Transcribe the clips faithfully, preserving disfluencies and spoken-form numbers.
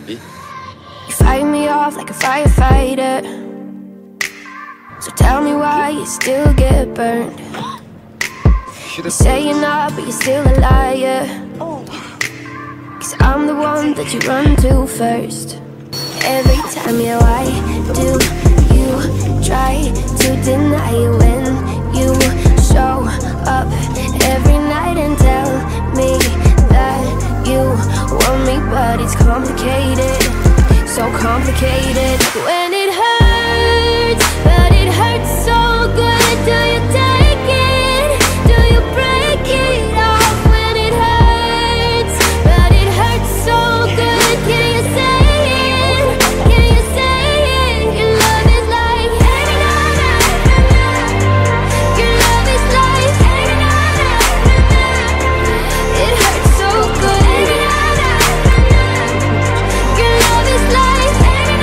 Me? You fight me off like a firefighter, so tell me why you still get burned. You say you're not, but you're still a liar. Cause I'm the one that you run to first. Every time, yeah, why do you try to deny it when you show up every night and tell me that you want me? But it's complicated, so complicated. When it hurts, but it hurts so good. Do you take it? Do you break it off? When it hurts, but it hurts so good. Can you say it? Can you say it? Your love is like your love is like it hurts so good. Your love is like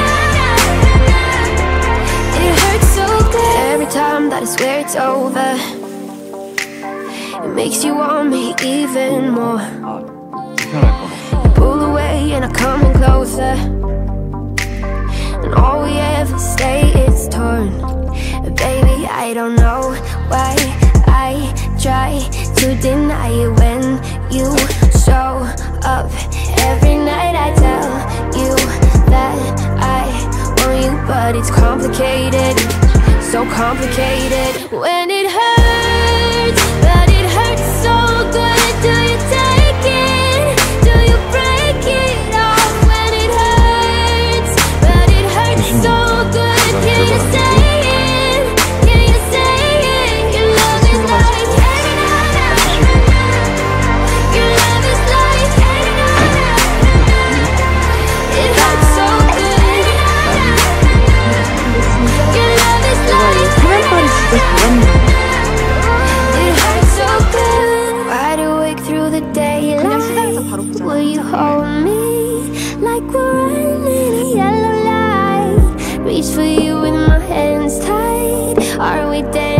it hurts so good. Every time that I swear it's over, it makes you want me even more. You pull away and I come in closer, and all we ever stay is torn. Baby, I don't know why I try to deny it when you show up every night. I tell you that I want you, but it's complicated, so complicated. When it hurts, but it hurts so good. Do you take it? Do you break it off? When it hurts, but it hurts so good. Can you say it? Can you say it? Your love is like your love is like it hurts so good. Your love is like it hurts so good. Wide awake through the daylight. Will you hold me like we're running a yellow light? Reach for you with my hands tied. Are we dancing?